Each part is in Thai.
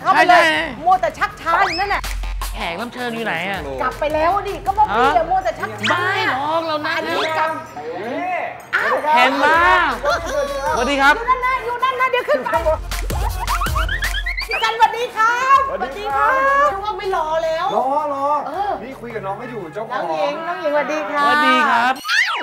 เข้าไปเลยมัวแต่ชักช้าอยู่นั่นแหละแขกรับเชิญอยู่ไหนอ่ะกลับไปแล้วดิก็บอกพี่อย่ามัวแต่ชักช้าไม่หรอกเรานั่งนี่กลับเห็นมาสวัสดีครับอยู่นั่นนะเดี๋ยวขึ้นไปพี่กันสวัสดีครับสวัสดีครับรู้ว่าไม่รอแล้วรอนี่คุยกับน้องก็อยู่เจ้าของน้องหญิงสวัสดีครับสวัสดีครับ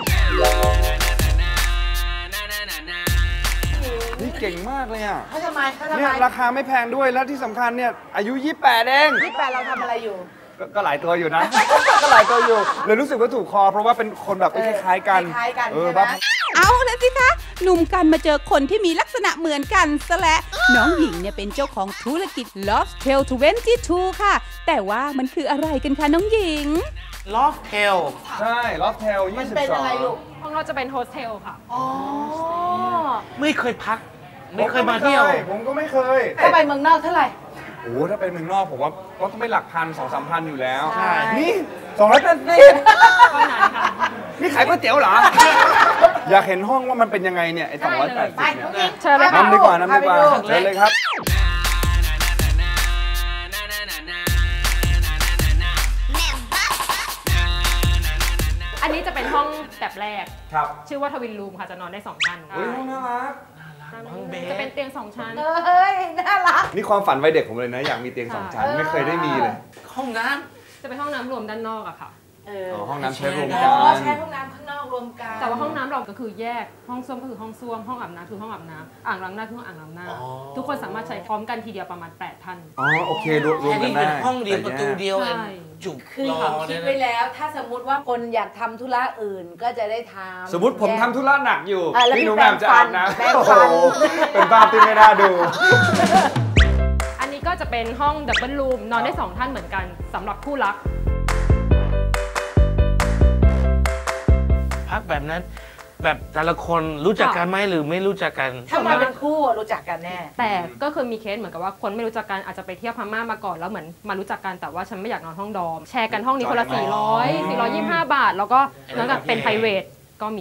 นี่เก่งมากเลยอ่ะทำไมเนี่ยราคาไม่แพงด้วยแล้วที่สำคัญเนี่ยอายุ28เอง 28เราทำอะไรอยู่ก็หลายตัวอยู่นะก็หลายตัวอยู่เลยรู้สึกว่าถูกคอเพราะว่าเป็นคนแบบคล้ายๆกันแบบเอาละสิคะหนุ่มกันมาเจอคนที่มีลักษณะเหมือนกันซะแล้วน้องหญิงเนี่ยเป็นเจ้าของธุรกิจ Loftel 22 ค่ะแต่ว่ามันคืออะไรกันคะน้องหญิง Loftel ใช่ Loftel 22 มันเป็นอะไรลูกของเราจะเป็นโฮสเทลค่ะอ๋อไม่เคยพักไม่เคยมาเที่ยวผมก็ไม่เคยถ้าไปเมืองนอกเท่าไหร่โอ้ถ้าไปเมืองนอกผมว่าก็ต้องไม่หลักพัน2-3 พันอยู่แล้วใช่นี่280นี่ขายก๋วยเตี๋ยวเหรออยากเห็นห้องว่ามันเป็นยังไงเนี่ยไอ้280เนี่ยเชิญเลยค่ะน้ำดีกว่าเชิญเลยครับอันนี้จะเป็นห้องแบบแรกครับชื่อว่าทวินรูมค่ะจะนอนได้2 ท่านห้องน่ารักจะเป็นเตียง2 ชั้นเฮ้ยน่ารักนี่ความฝันวัยเด็กผมเลยนะอยากมีเตียง2 ชั้นไม่เคยได้มีเลยห้องน้ำจะเป็นห้องน้ำรวมด้านนอกอะค่ะห้องน้ำใช้รวมกันใช้ห้องน้ำข้างนอกรวมกันแต่ว่าห้องน้ำเราก็คือแยกห้องส้วมก็คือห้องส้วมห้องอาบน้ำคือห้องอาบน้ำอ่างล้างหน้าคือห้องอ่างล้างหน้าทุกคนสามารถใช้พร้อมกันทีเดียวประมาณ8 ท่านโอเครวมกันได้เป็นห้องเดียวประตูเดียวจุกคือคิดไว้แล้วถ้าสมมุติว่าคนอยากทำธุระอื่นก็จะได้ทำสมมติผมทำธุระหนักอยู่พี่หนูแหม่มจะอาบน้ำโอ้โหเป็นภาพที่ไม่น่าดูอันนี้ก็จะเป็นห้องดับเบิลรูมนอนได้2 ท่านเหมือนกันสำหรับคู่รักพักแบบนั้นแบบแต่ละคนรู้จักกันไหมหรือไม่รู้จักกันถ้ามาเป็นคู่รู้จักกันแน่แต่ก็คือมีเคสเหมือนกับว่าคนไม่รู้จักกันอาจจะไปเที่ยวพม่ามาก่อนแล้วเหมือนมารู้จักกันแต่ว่าฉันไม่อยากนอนห้องดอมแชร์กันห้องนี้คนละ425 บาทแล้วก็นอนกันเป็น private ก็มี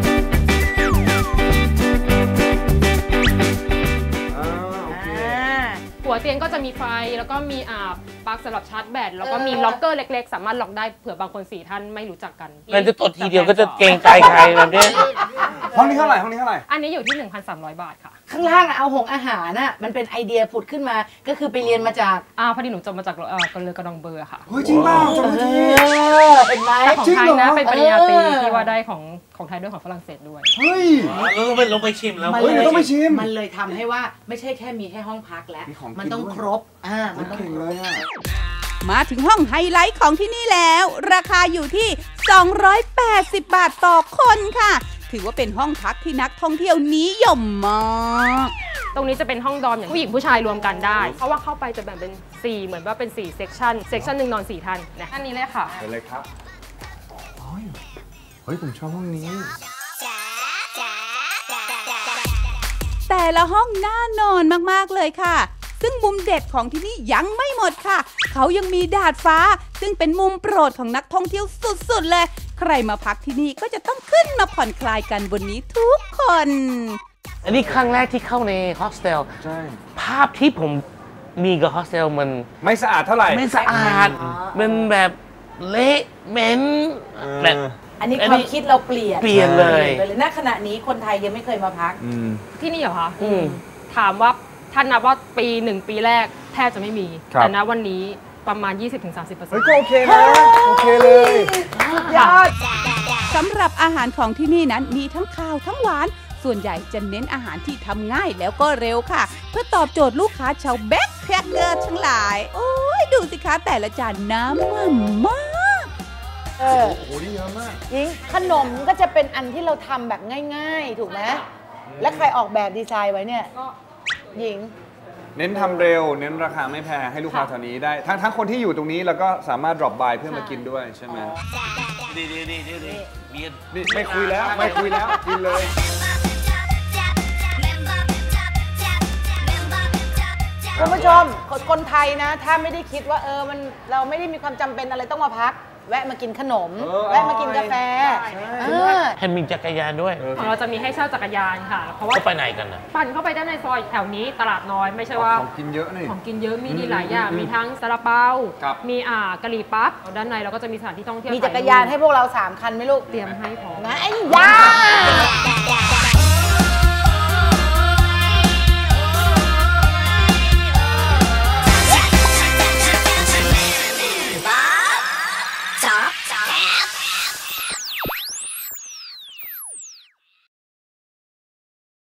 หัวเตียงก็จะมีไฟแล้วก็มีปลั๊กสำหรับชาร์จแบตแล้วก็มีล็อกเกอร์เล็กๆสามารถล็อกได้เผื่อบางคน4 ท่านไม่รู้จักกันมันจะตดทีเดียวก็จะเกรงใจใครแบบนี้ห้องนี้เท่าไหร่อันนี้อยู่ที่ 1,300 บาทค่ะข้างล่างเอาอาหารน่ะมันเป็นไอเดียผุดขึ้นมาก็คือไปเรียนมาจากพอดีหนูจบมาจากกระดองเบอร์ค่ะเฮ้ยจริงเปล่าจบมาทีเป็นไหมของไทยนะเป็นปริญญาตรีที่ว่าได้ของไทยด้วยของฝรั่งเศสด้วยเฮ้ยลงไปชิมแล้วต้องไปชิมมันเลยทำให้ว่าไม่ใช่แค่มีแค่ห้องพักแล้วมันต้องครบมันต้องเลยมาถึงห้องไฮไลท์ของที่นี่แล้วราคาอยู่ที่280 บาทต่อคนค่ะถือว่าเป็นห้องพักที่นักท่องเที่ยวนิยมมากตรงนี้จะเป็นห้องดอมอย่างผู้หญิงผู้ชายรวมกันได้เพราะว่าเข้าไปจะแบ่งเป็น4เหมือนว่าเป็น4เซกชันหนึ่งนอน4 ท่านนะอันนี้เลยค่ะเลยครับเฮ้ยผมชอบห้องนี้แต่ละห้องน่านอนมากๆเลยค่ะซึ่งมุมเด็ดของที่นี่ยังไม่หมดค่ะเขายังมีดาดฟ้าซึ่งเป็นมุมโปรดของนักท่องเที่ยวสุดๆเลยใครมาพักที่นี่ก็จะต้องขึ้นมาผ่อนคลายกันบนนี้ทุกคนอันนี้ครั้งแรกที่เข้าในโฮสเทลใช่ภาพที่ผมมีกับโฮสเทลมันไม่สะอาดเท่าไหร่ไม่สะอาดเป็นแบบเละเหม็นแบบอันนี้ความคิดเราเปลี่ยนเลยณขณะนี้คนไทยยังไม่เคยมาพักที่นี่เหรอคะถามว่าท่านนับว่า1 ปีแรกแทบจะไม่มีแต่ณวันนี้ประมาณ 20-30% เฮ้ยก็โอเคนะโอเคเลยยอดสำหรับอาหารของที่นี่นั้นมีทั้งข้าวทั้งหวานส่วนใหญ่จะเน้นอาหารที่ทำง่ายแล้วก็เร็วค่ะเพื่อตอบโจทย์ลูกค้าชาวแบ็คแพคเกอร์ทั้งหลายโอ้ยดูสิคะแต่ละจานน้ำมันมากโอ้โหนี่เยอะมากหญิงขนมก็จะเป็นอันที่เราทำแบบง่ายๆถูกไหมและใครออกแบบดีไซน์ไว้เนี่ยหญิงเน้นทำเร็วเน้นราคาไม่แพงให้ลูกค้าแถวนี้ได้ทั้งคนที่อยู่ตรงนี้แล้วก็สามารถ drop by เพื่อมากินด้วยใช่ไหมดีนี่ไม่คุยแล้วกินเลยคุณผู้ชมคนไทยนะถ้าไม่ได้คิดว่าเราไม่ได้มีความจำเป็นอะไรต้องมาพักแวะมากินขนม แวะมากินกาแฟให้มีจักรยานด้วยของเราจะมีให้เช่าจักรยานค่ะ เพราะว่าก็ไปไหนกันนะปั่นเข้าไปด้านในซอยแถวนี้ตลาดน้อยไม่ใช่ว่าของกินเยอะนี่ของกินเยอะมีดีหลายอย่างมีทั้งซาลาเปาครับมีกะหรี่ปั๊บด้านในเราก็จะมีสถานที่ท่องเที่ยวมีจักรยานให้พวกเรา3 คันไหมลูกเตรียมให้พร้อมนะไอ้ยา